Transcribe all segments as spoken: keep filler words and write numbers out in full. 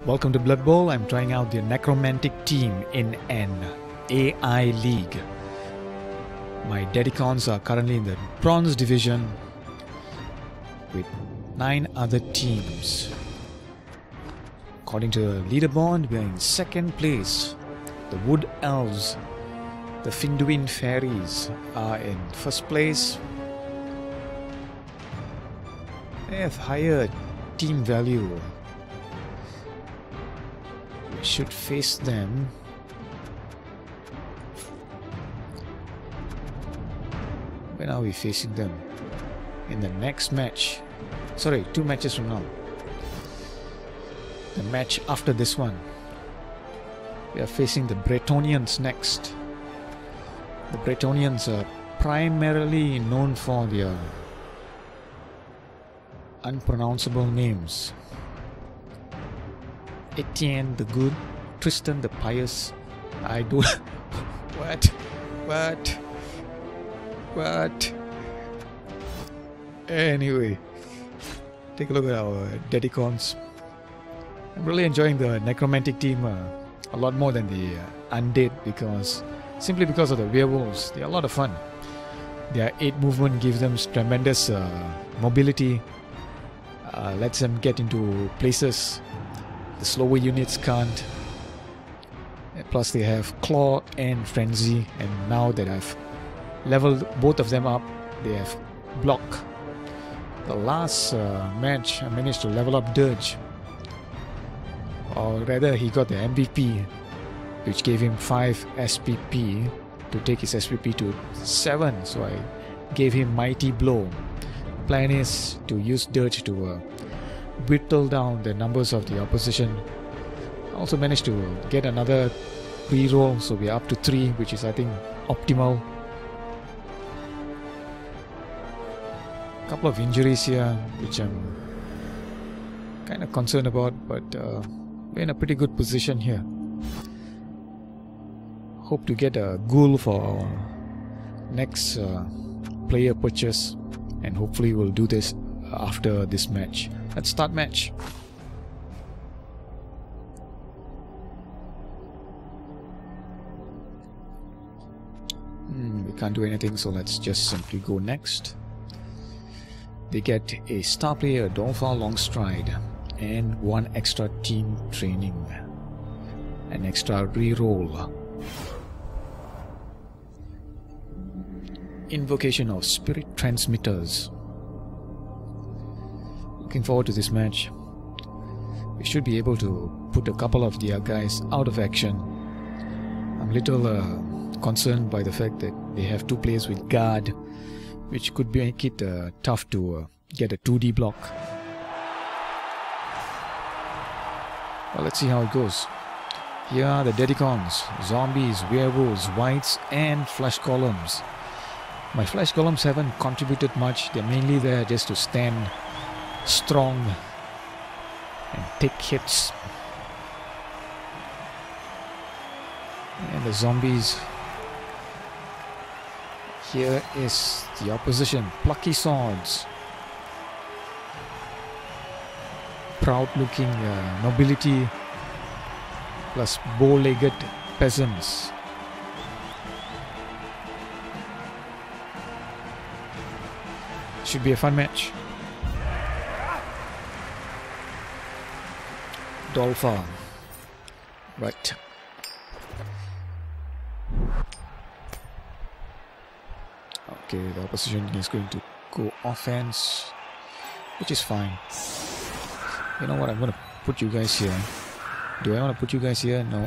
Welcome to Blood Bowl. I'm trying out the Necromantic team in an A I league. My Dedicons are currently in the Bronze division with nine other teams. According to the leaderboard, we are in second place. The Wood Elves, the Finduin Fairies are in first place. They have higher team value. We should face them. When are we facing them? In the next match. Sorry, two matches from now. The match after this one. We are facing the Bretonnians next. The Bretonnians are primarily known for their unpronounceable names. Etienne the Good, Tristan the Pious. I do. What? What? What? Anyway, take a look at our Dedicons. I'm really enjoying the Necromantic team uh, a lot more than the uh, Undead because simply because of the werewolves. They are a lot of fun. Their eight movement gives them tremendous uh, mobility. Uh, lets them get into places the slower units can't. And plus they have Claw and Frenzy, and now that I've leveled both of them up, they have Block. The last uh, match I managed to level up Dirge, or rather he got the M V P, which gave him five S P P to take his S P P to seven, so I gave him Mighty Blow. Plan is to use Dirge to uh, whittle down the numbers of the opposition. I also managed to get another reroll, so we're up to three, which is I think optimal. A couple of injuries here, which I'm kind of concerned about, but uh, we're in a pretty good position here. Hope to get a ghoul for our next uh, player purchase, and hopefully we'll do this after this match. Let's start match. Hmm, we can't do anything, so let's just simply go next. They get a star player, Dolpha Longstride, and one extra team training, an extra reroll. Invocation of Spirit Transmitters. Looking forward to this match. We should be able to put a couple of their guys out of action. I'm a little uh, concerned by the fact that they have two players with guard, which could make it uh, tough to uh, get a two D block. Well, let's see how it goes. Here are the Dedicons, zombies, werewolves, wights, and flesh columns. My flesh columns haven't contributed much. They're mainly there just to stand strong and take hits. And the zombies. Here is the opposition. Plucky swords. Proud looking uh, nobility plus bow-legged peasants. Should be a fun match. Dolpha. Right. Okay, the opposition is going to go offense, which is fine. You know what, I'm going to put you guys here. Do I want to put you guys here? No.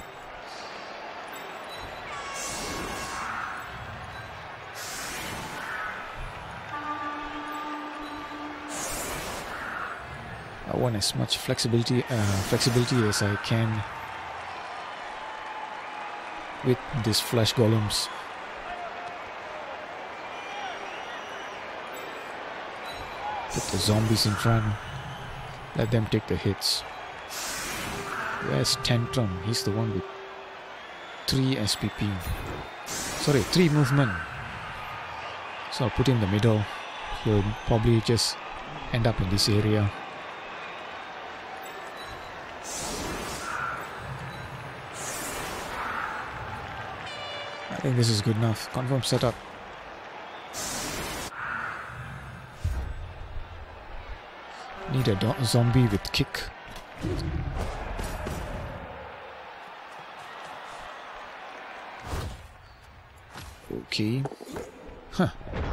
I want as much flexibility, uh, flexibility as I can with these flesh golems. Put the zombies in front. Let them take the hits. Where's Tantrum? He's the one with three S P P. Sorry, three movement. So I'll put him in the middle. He'll probably just end up in this area. think this is good enough. Confirm setup. Need a do zombie with kick. Okay. Huh.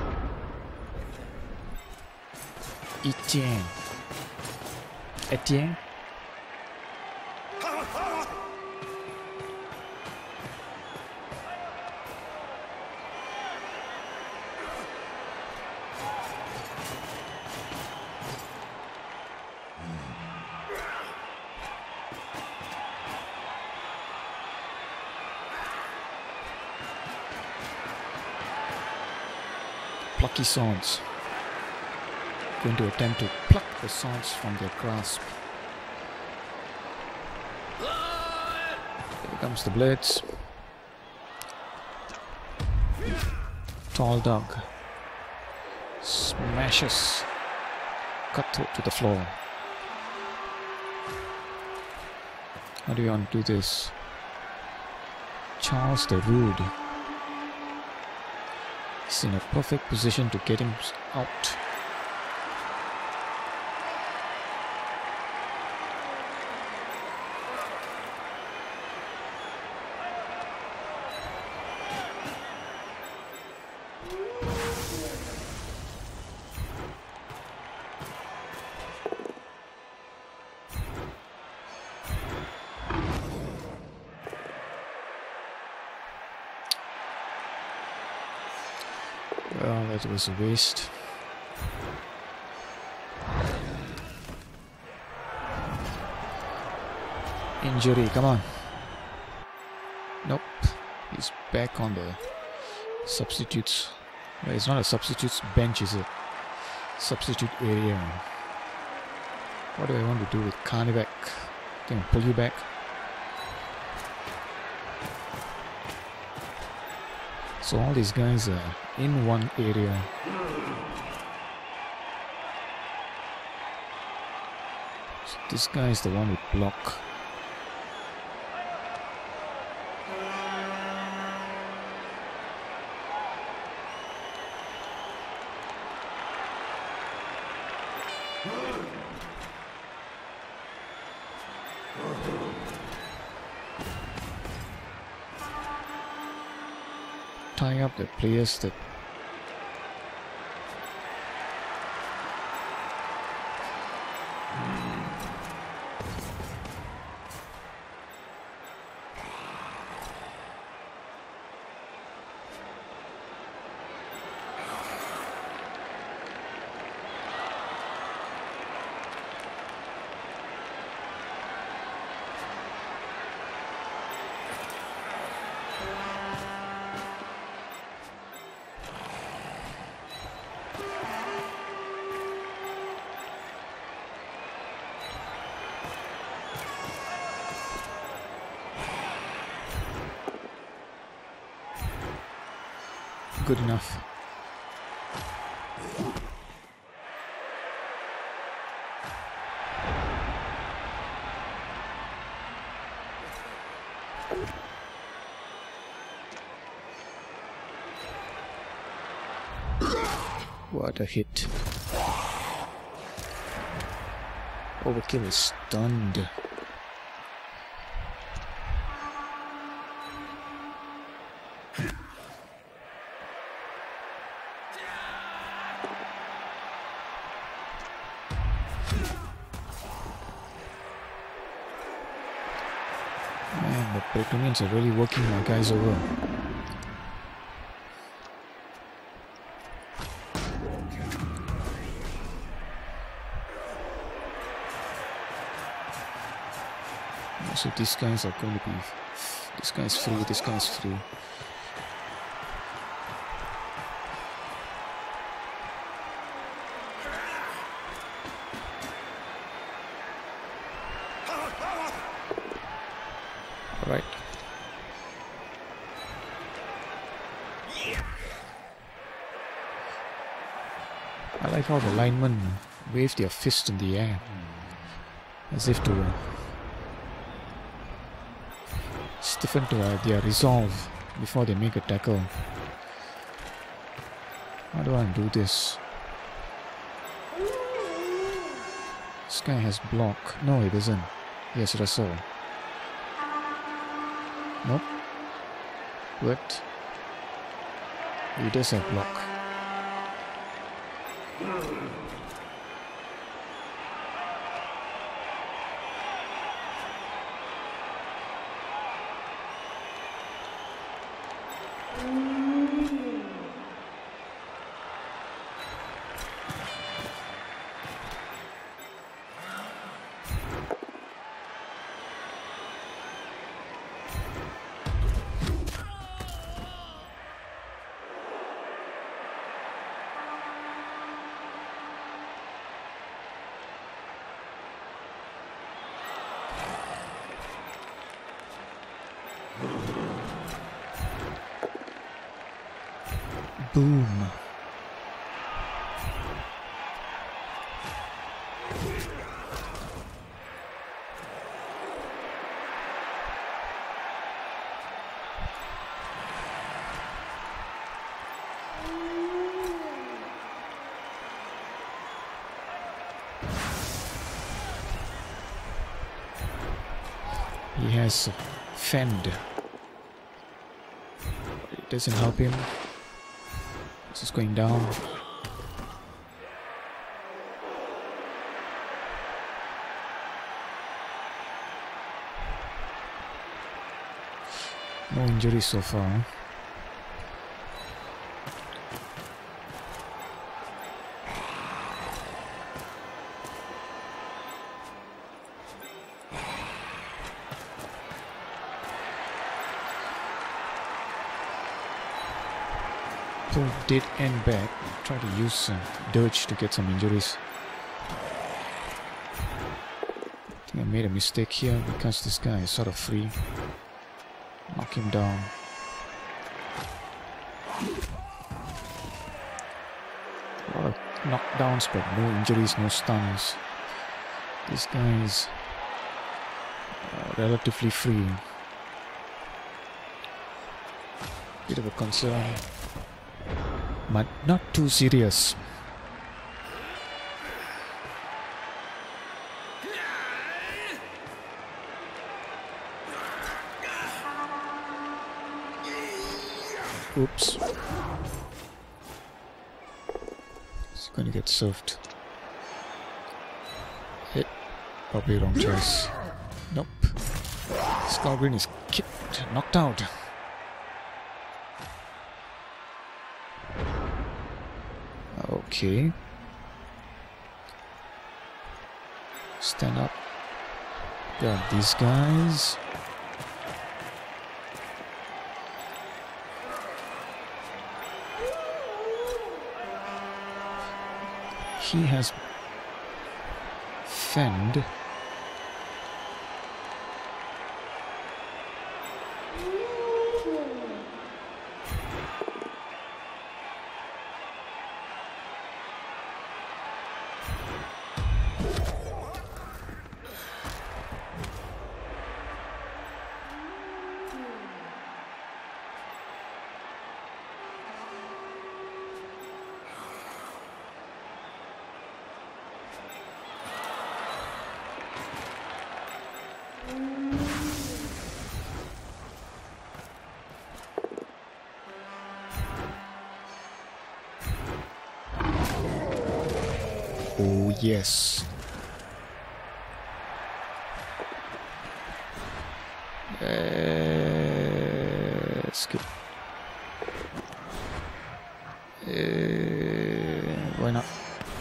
Etienne. Etienne? Plucky swords. Going to attempt to pluck the swords from their grasp. Here comes the blades. Tall dog smashes Cutthroat to the floor. How do you want to do this? Charles the Rude is in a perfect position to get him out. Well, that was a waste. Injury, come on. Nope. He's back on the substitutes. Well, it's not a substitutes bench, is it? Substitute area. What do I want to do with Carnivac? Can I pull you back? So all these guys are in one area. So this guy is the one with block. Tie up the players that good enough. What a hit. Overkill is stunned. Man, the Bretonians are really working my guys over. So these guys are going to be... This guy's free, this guy's free. Alright. I like how the linemen wave their fist in the air as if to uh, stiffen to uh, their resolve. before they make a tackle. How do I do this? This guy has block. No, he doesn't. Yes, Russell. Nope. What? He does have block. Boom. He has fend. It doesn't help him. This is going down. No injuries so far. Pull did end back. Try to use uh, Dirge to get some injuries. I think I made a mistake here because this guy is sort of free. Knock him down. A lot of knockdowns, but no injuries, no stuns. This guy is uh, relatively free. Bit of a concern, but not too serious. Oops. He's going to get served. Hit. Probably wrong choice. Nope. Skullgreen is kicked, knocked out. Okay. Stand up. Got these guys. He has fend. Oh yes. Uh, skip. Uh, why not?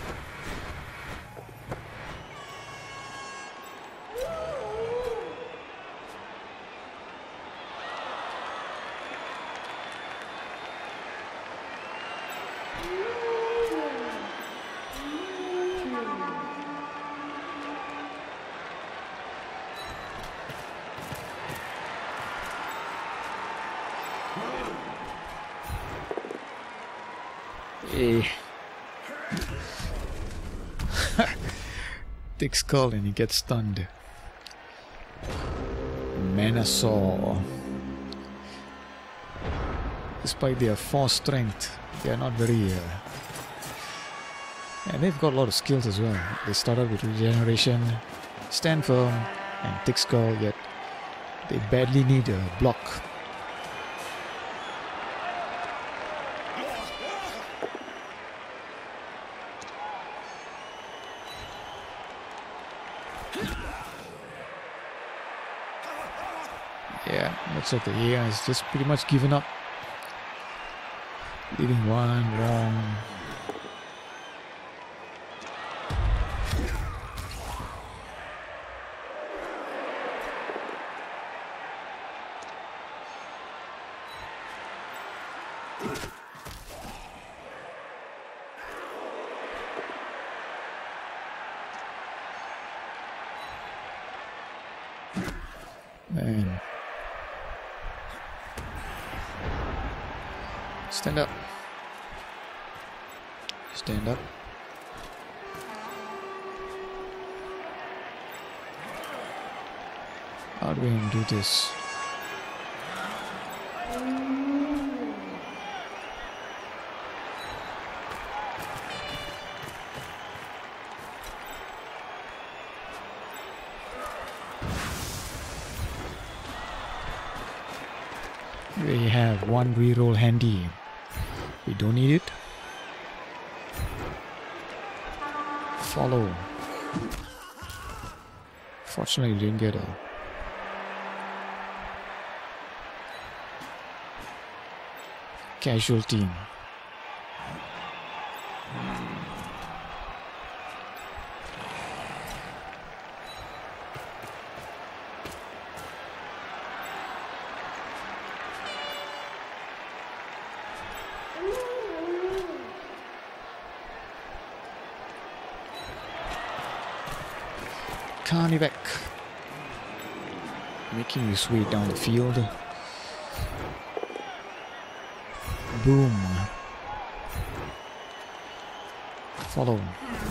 Eh. Thick skull and he gets stunned. Manasaur. Despite their force strength, they are not very... Uh, and they've got a lot of skills as well. They start out with regeneration, stand firm, and thick skull, yet they badly need a block. Yeah, looks like the A I has just pretty much given up. Leaving one wrong. Man. Stand up. Stand up. How do we do this? We have one reroll handy. We don't need it. Follow. Fortunately, we didn't get a casualty. Karnivek making his way down the field. Boom. Follow.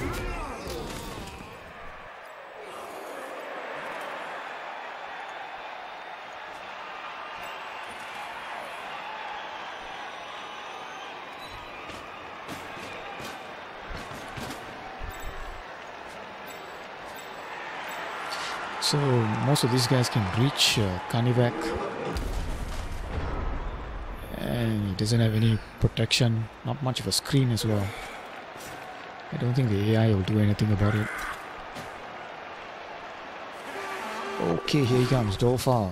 So most of these guys can reach uh, Karnivek, and he doesn't have any protection, not much of a screen as well. I don't think the A I will do anything about it. Okay, here he comes, Dolphar.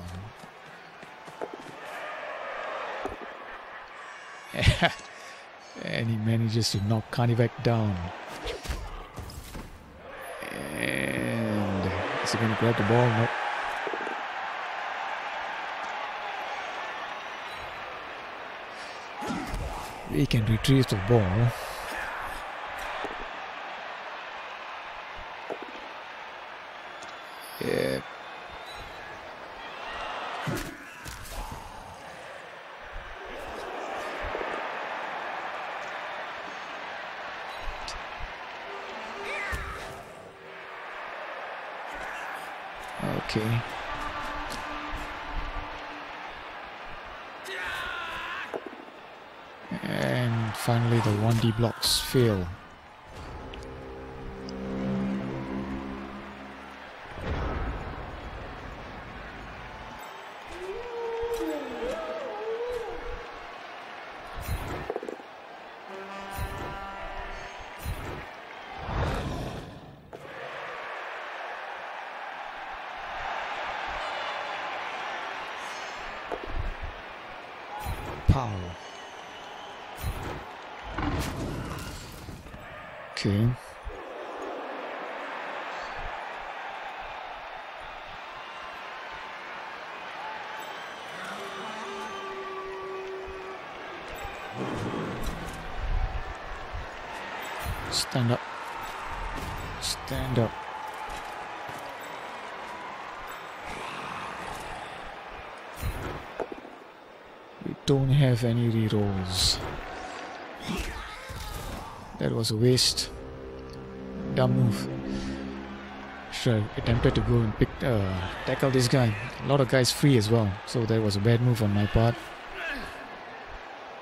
And he manages to knock Karnivek down. Is he going to grab the ball? Nope. We can retrieve the ball. Yeah. Okay. And finally the one D blocks fail. Pow. Okay. Stand up. Stand up. We don't have any rerolls. That was a waste. Dumb move. Should have attempted to go and pick, uh, tackle this guy. A lot of guys free as well, so that was a bad move on my part.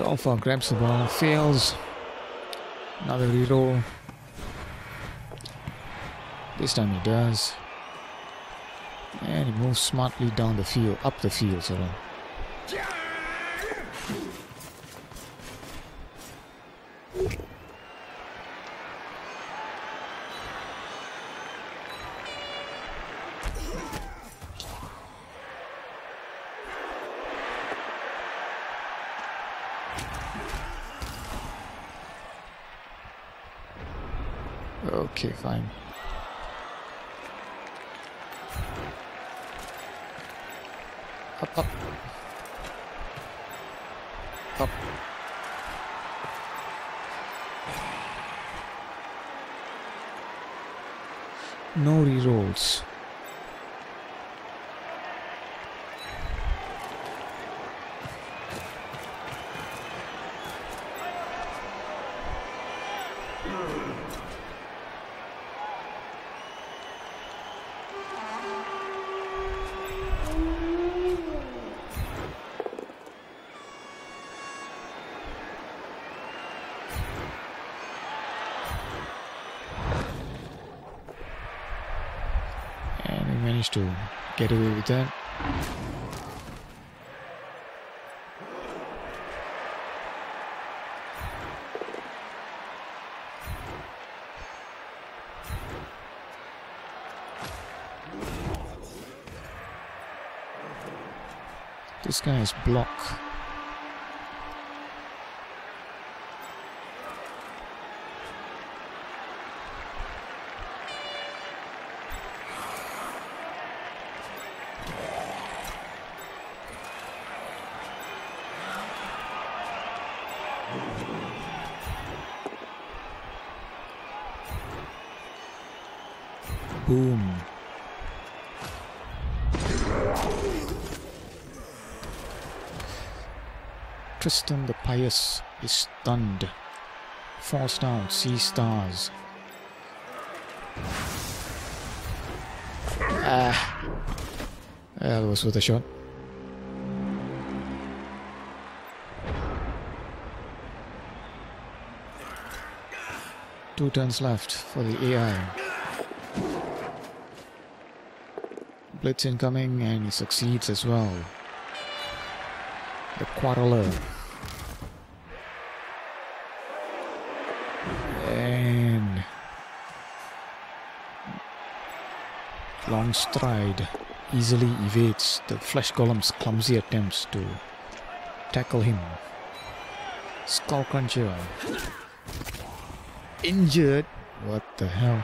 Dolpha grabs the ball, fails. Another reroll. This time he does. And he moves smartly down the field, up the field, sort of. Okay, fine. Up, up. Up. No rerolls. Managed to get away with that. This guy is block. Boom. Tristan the Pious is stunned. Falls down, sees stars. Ah. That was worth a shot. Two turns left for the A I. Blitz incoming, and he succeeds as well. The Quarreler. And long stride easily evades the Flesh Golem's clumsy attempts to tackle him. Skull Cruncher. Injured. What the hell?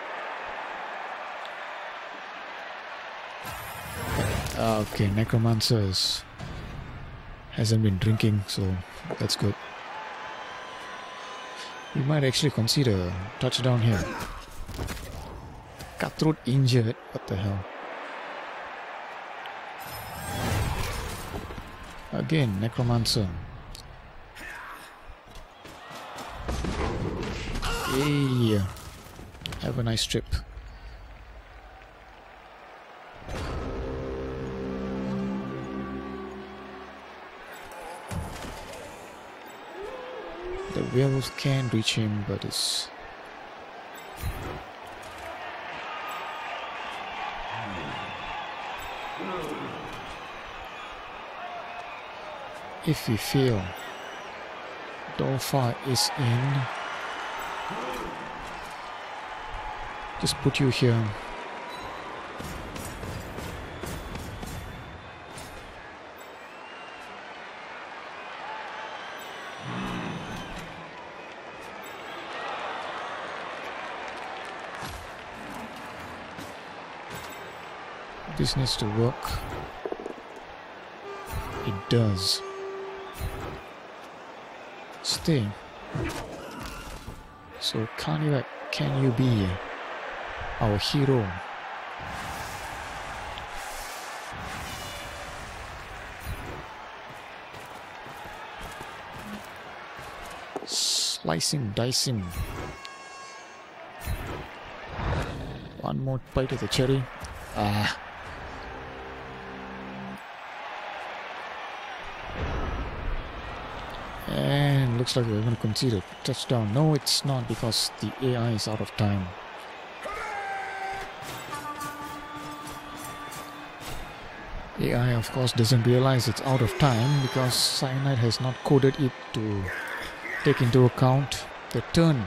Okay, Necromancers hasn't been drinking, so that's good. We might actually consider a touchdown here. Cutthroat injured. What the hell? Again, Necromancer. Hey, have a nice trip. The werewolf can reach him, but it's... If we fail, Dolpha is in. Just put you here. This needs to work. It does. Stay. So Carnivac, can you be our hero? Slicing, dicing. One more bite of the cherry. Ah. And looks like we're going to concede a touchdown. No, it's not, because the A I is out of time. A I, of course, doesn't realize it's out of time because Cyanide has not coded it to take into account the turn.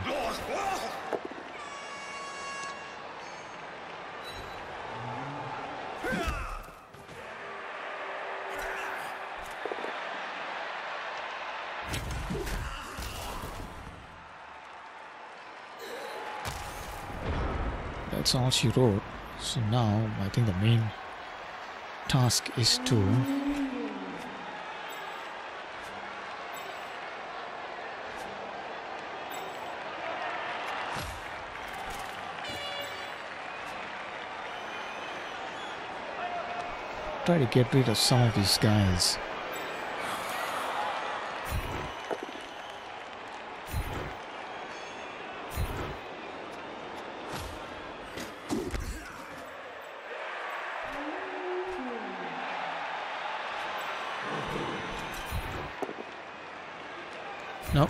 That's all she wrote. So now I think the main task is to try to get rid of some of these guys. Nope.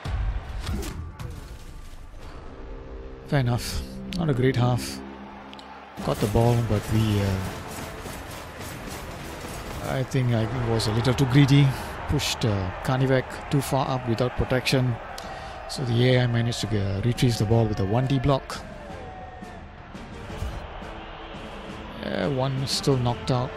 Fair enough. Not a great half. Got the ball, but we... Uh, I think I was a little too greedy. Pushed uh, Karnivek too far up without protection. So the A I managed to uh, retrieve the ball with a one D block. Yeah, one still knocked out.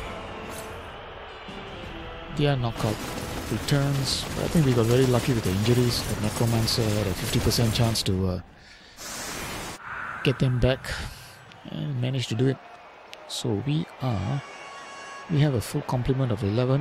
Yeah, knockout returns. But I think we got very lucky with the injuries. The Necromancer had a fifty percent chance to uh, get them back and managed to do it. So we are, we have a full complement of eleven.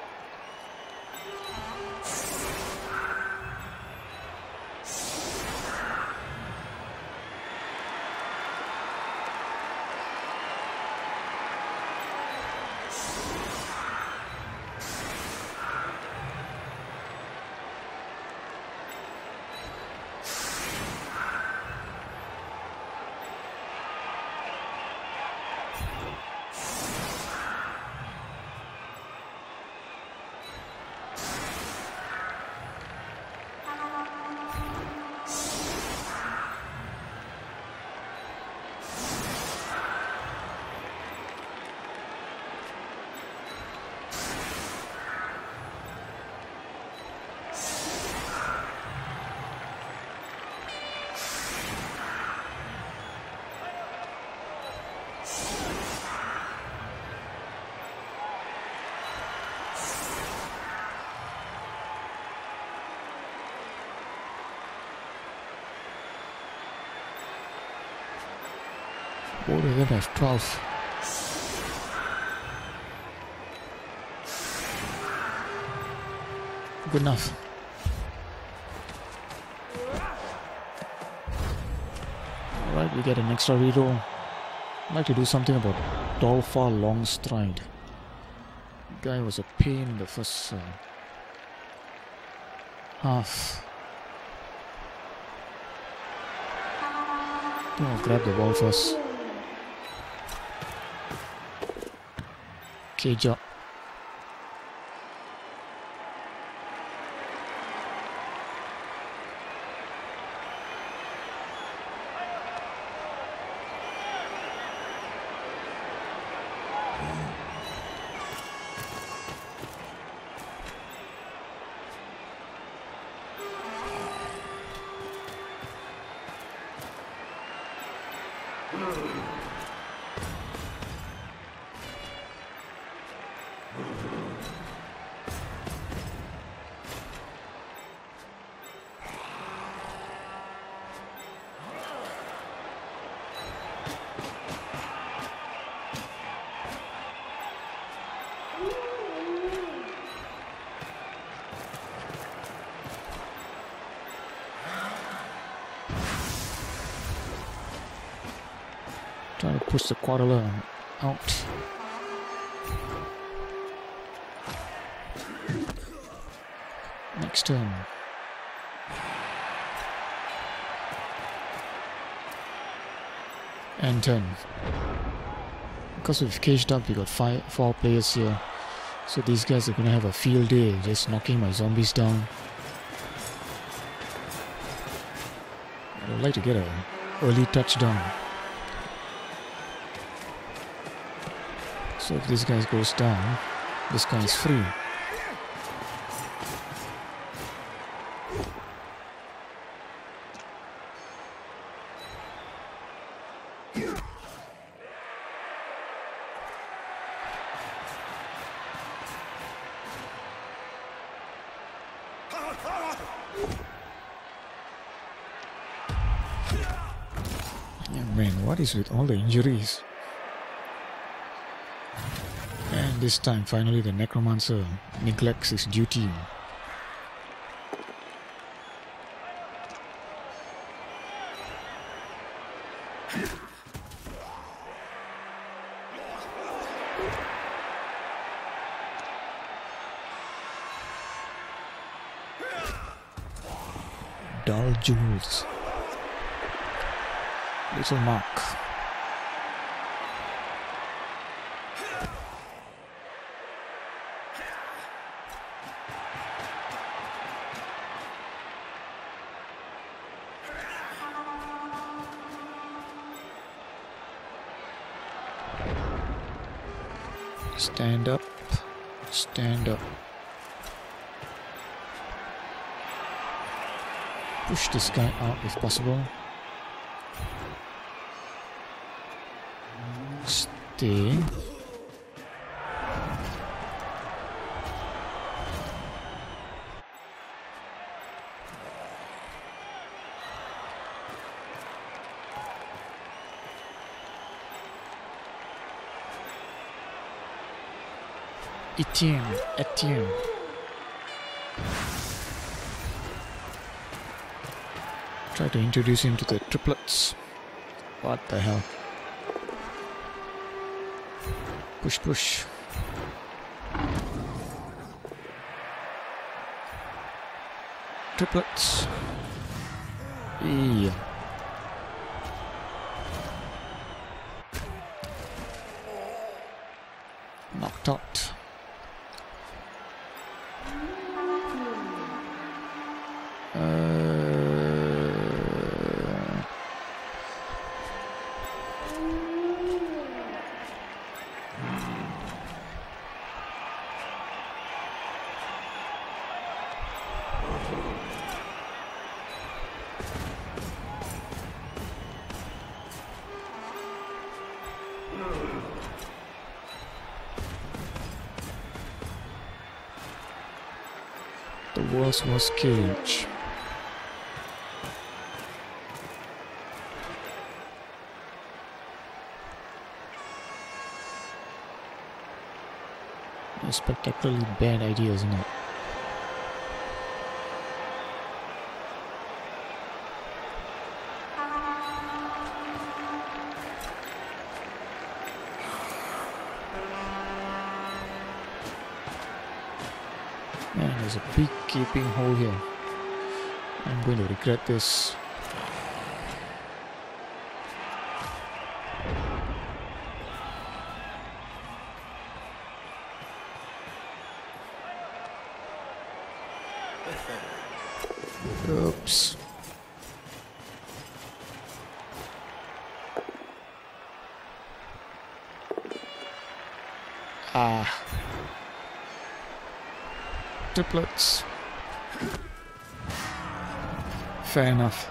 Both of them have twelve. Good enough. Alright, we get an extra reroll. I'd like to do something about Dolphar Longstride. The guy was a pain in the first uh, half. I think I'll grab the ball first. Cage up. Trying to push the Quarterler out. Next turn. And turn. Because we've caged up, we got five, four players here. So these guys are gonna have a field day just knocking my zombies down. I would like to get a early touchdown. So if this guy goes down, this guy is free. Yeah, man, what is with all the injuries? And this time, finally, the necromancer neglects his duty. Dull jewels. Little Mark. Stand up. Stand up. Push this guy out if possible. Stay. Etienne, Etienne. Try to introduce him to the triplets. What the hell? Push, push. Triplets. Yeah. Knocked out. The worst was Cage. A spectacularly bad idea, isn't it? Man, there's a big gaping hole here. I'm going to regret this. Oops. Ah. Triplets. Fair enough.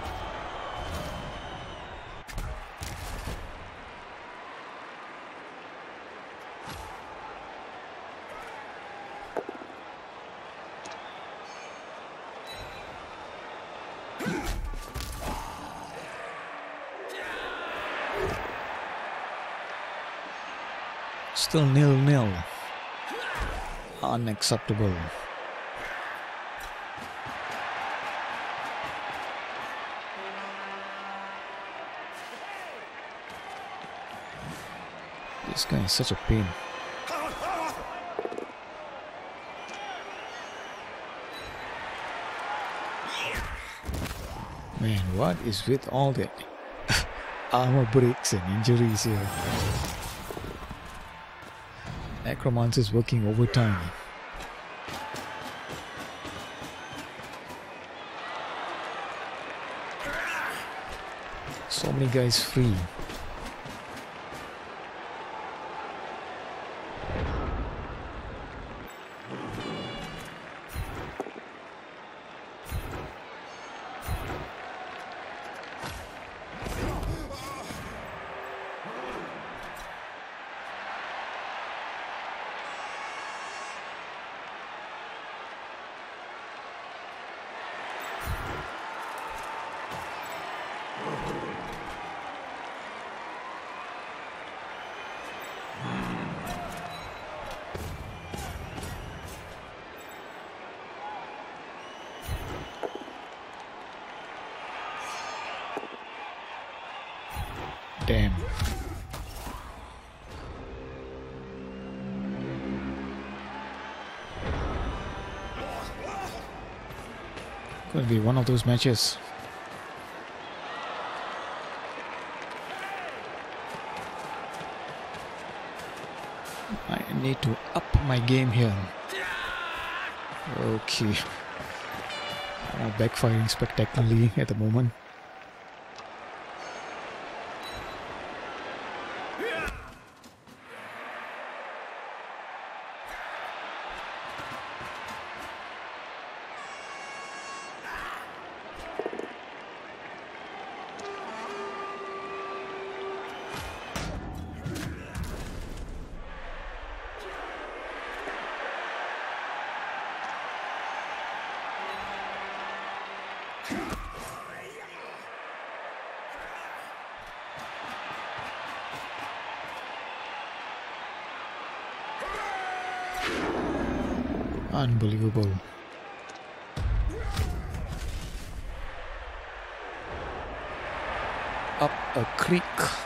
Still nil nil. Unacceptable. This guy is such a pain. Man, what is with all the armor breaks and injuries here? Necromancer is working overtime. So many guys free. Damn. Could be one of those matches. I need to up my game here. Okay. Uh, backfiring spectacularly at the moment. Unbelievable. Up a creek.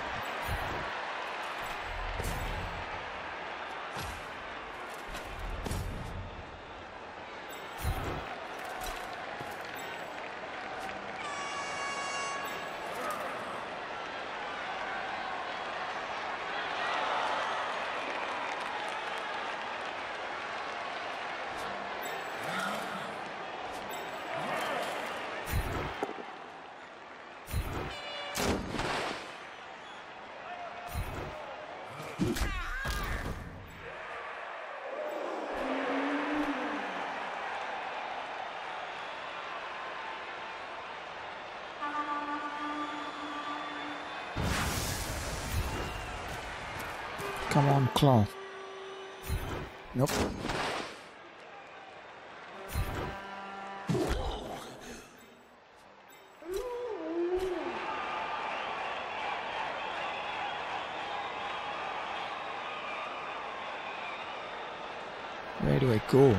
Come on, claw. Nope. Where do I go?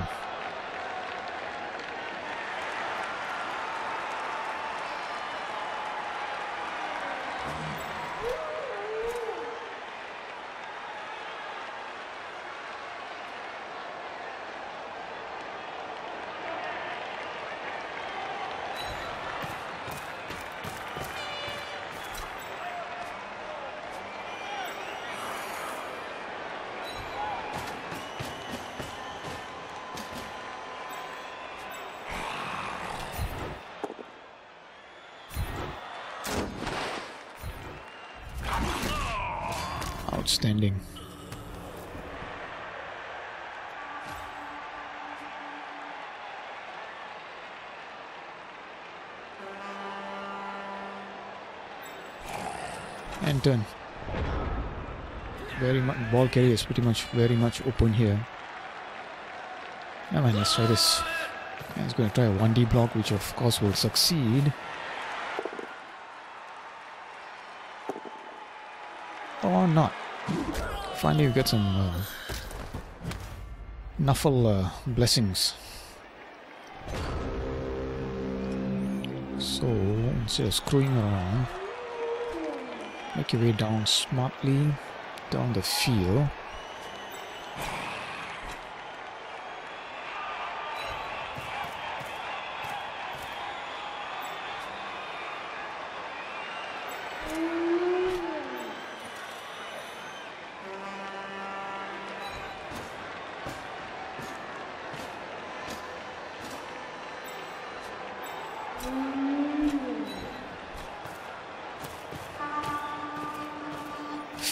Outstanding. And turn. Very much ball carrier is pretty much very much open here. Now man, let's try this. Yeah, he's going to try a one D block, which of course will succeed. Or not. Finally we get some uh, Nuffle uh, blessings. So instead of screwing around, make your way down smartly down the field.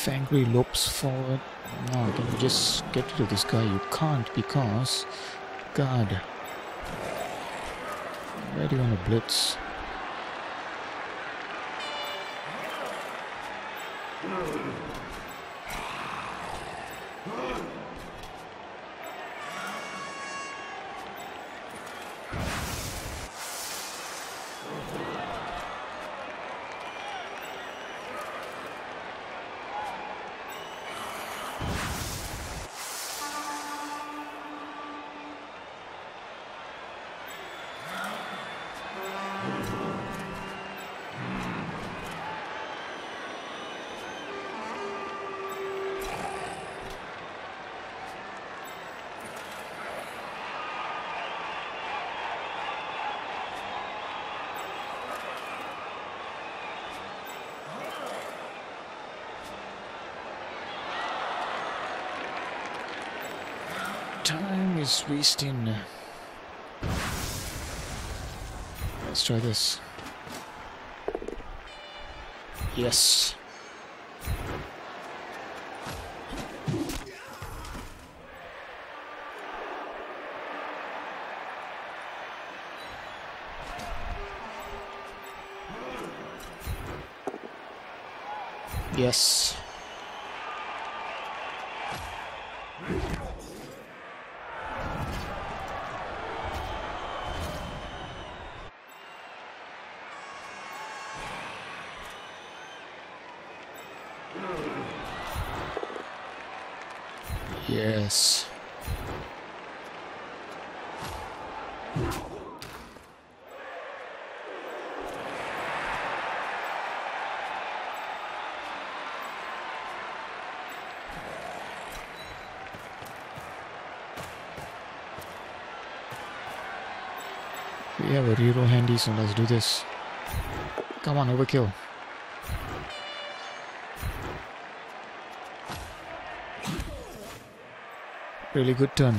Fangry lopes forward. No, can you just get rid of this guy? You can't because... God. Where do you want to blitz? Time is wasting. Let's try this. Yes. Yes. Yes. We have a reroll handy, so let's do this. Come on, overkill. Really good turn.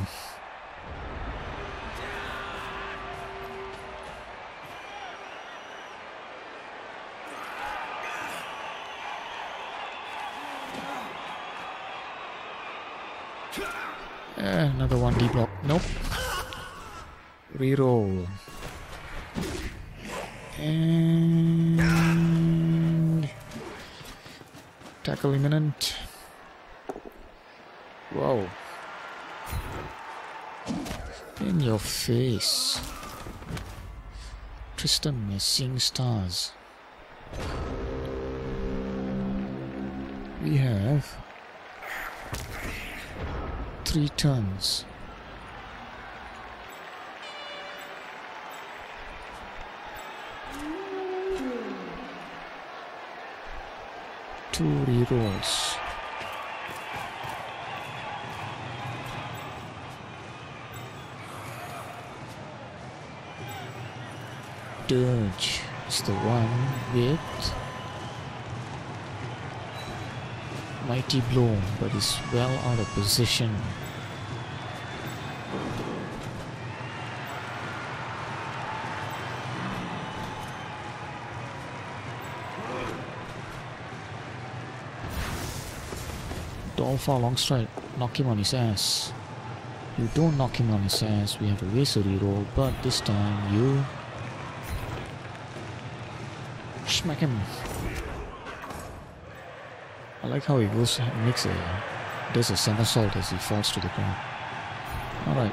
Uh, another one D block. Nope. Reroll. And tackle imminent. Wow. In your face. Tristan is seeing stars. We have three turns. Two rerolls. Dirge is the one with Mighty Blow, but is well out of position. Dolpha long strike, knock him on his ass. You don't knock him on his ass, we have to waste a reroll, but this time you smack him. I like how he goes and makes a does a somersault as he falls to the ground. Alright.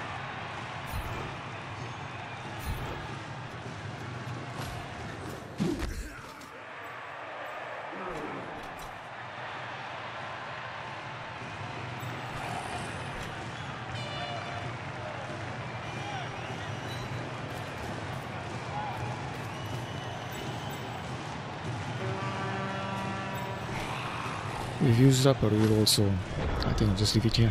We've used up a reroll, so I think I'll just leave it here.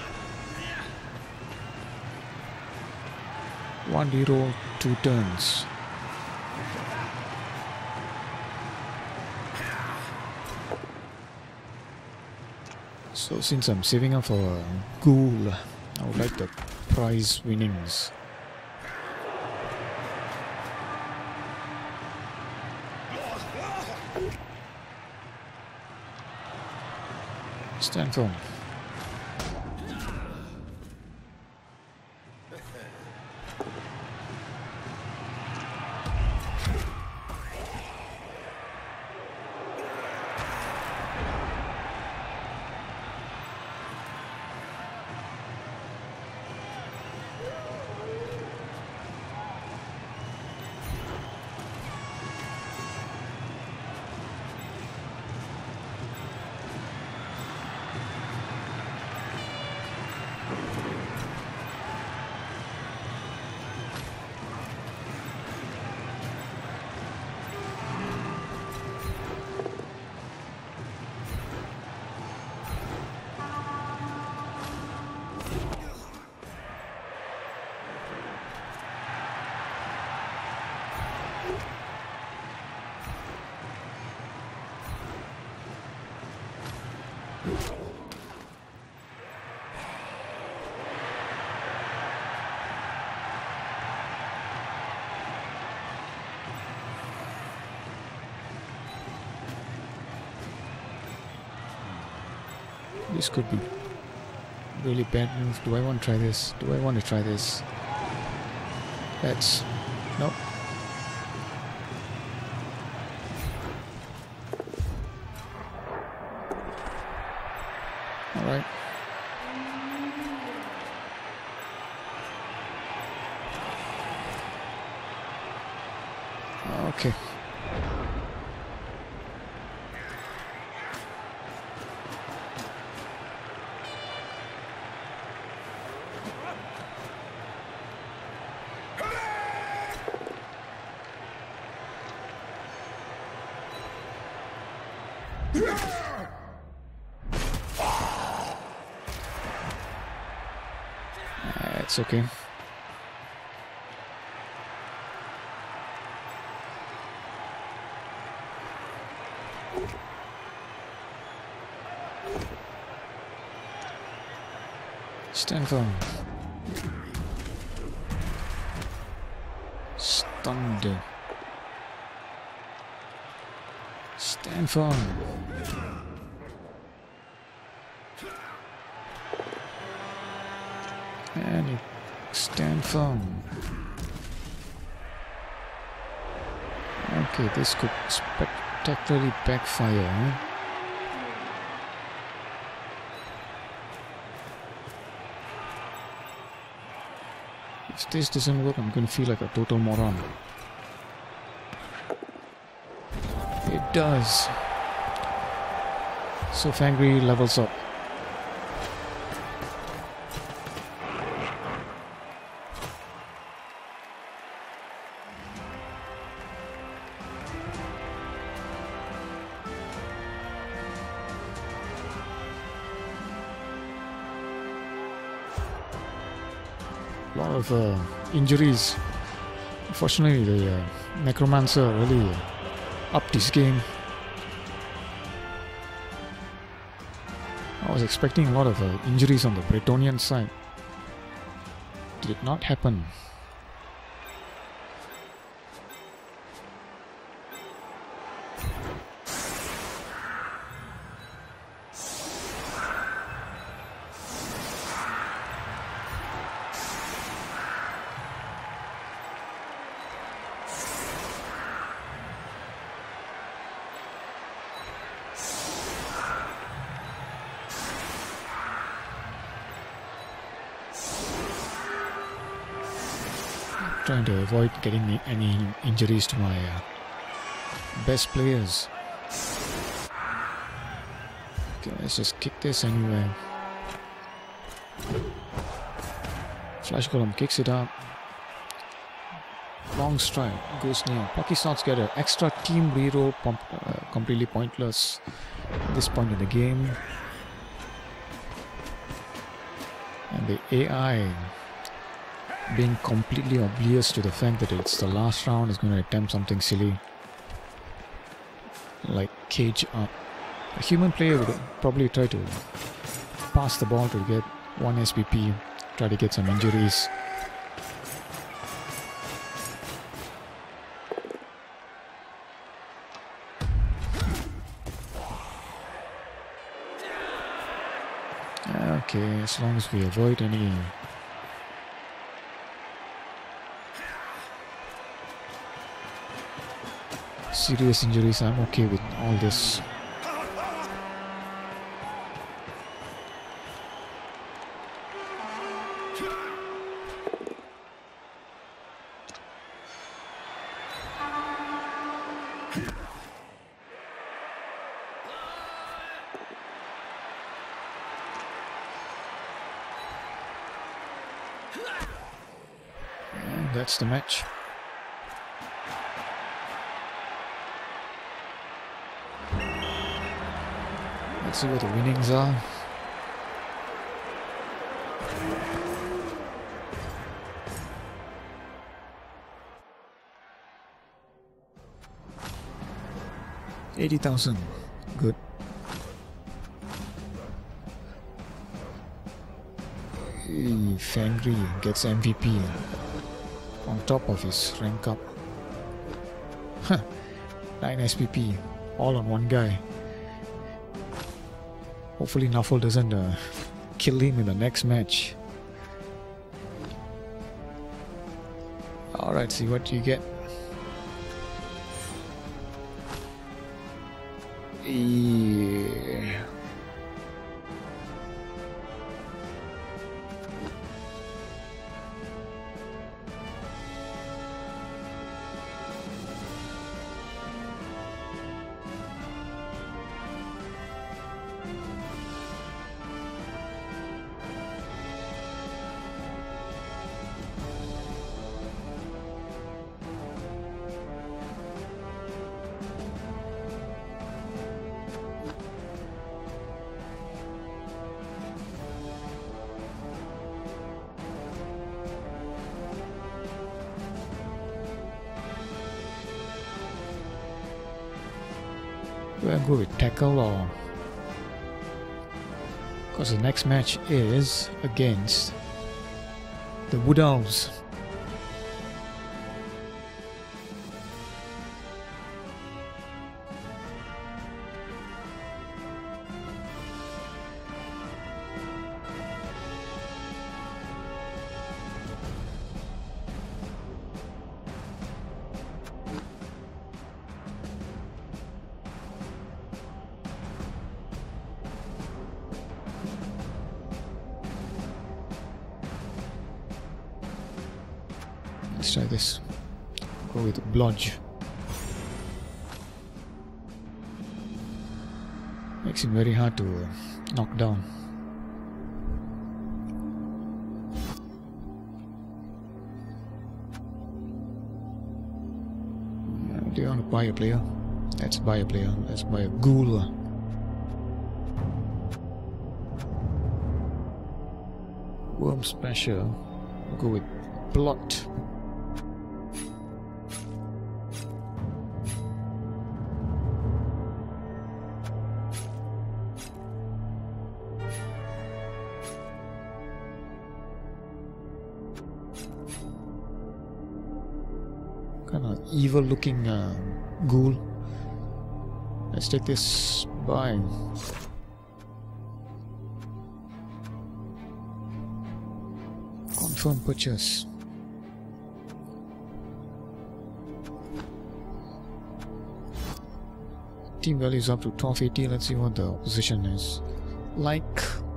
One reroll, two turns. So since I'm saving up for a ghoul, I would like the prize winnings. Stand firm. This could be really bad move. Do I want to try this? Do I want to try this? Let's... Nope. Alright. Okay. It's okay. Stand firm. Stunned. Stand firm. And you stand firm. Okay, this could spectacularly backfire. Huh? If this doesn't work, I'm going to feel like a total moron. It does. So Fangry levels up. A lot of uh, injuries. Unfortunately, the uh, Necromancer really uh, upped his game. I was expecting a lot of uh, injuries on the Bretonnian side. Did not happen. Trying to avoid getting any injuries to my uh, best players. Okay, let's just kick this anyway. Flash Golem kicks it up. Long strike goes near. Plucky Socks get an extra team reroll, pump, uh, completely pointless at this point in the game. And the A I being completely oblivious to the fact that it's the last round is going to attempt something silly like cage up. A human player would probably try to pass the ball to get one S P P, try to get some injuries. okay, as long as we avoid any serious injuries, I'm okay with all this. And that's the match. Let's see what the winnings are. eighty thousand. Good. Hey, Fangry gets M V P on top of his rank up. Huh. nine S P P all on one guy. Hopefully Nuffle doesn't uh, kill him in the next match. Alright, see what you get. Yeah. Do I go with tackle or? Because the next match is against the Wood Elves. Let's try this. Go with Blodge. Makes him very hard to uh, knock down. Uh, do you want to buy a player? Let's buy a player. Let's buy a Ghoul. Worm Smasher. We'll go with Blot. Kind of evil looking uh, ghoul. Let's take this by. Confirm purchase. Team value is up to twelve eighty. Let's see what the opposition is like.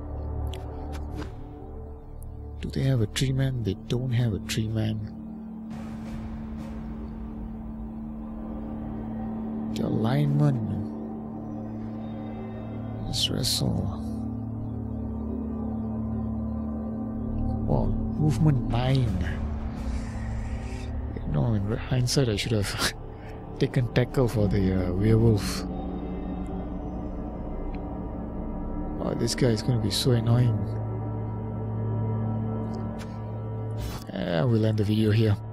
Do they have a tree man? They don't have a tree man. The alignment is wrestle. Wow, movement nine. No, in hindsight, I should have taken tackle for the uh, werewolf. Oh, this guy is going to be so annoying. Uh, we'll end the video here.